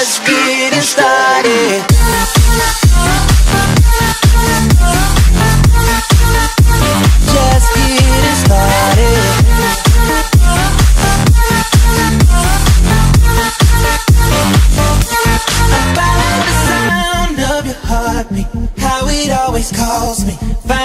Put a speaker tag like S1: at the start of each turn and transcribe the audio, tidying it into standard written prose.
S1: just getting started. Just getting started. I follow the sound of your heartbeat, how it always calls me.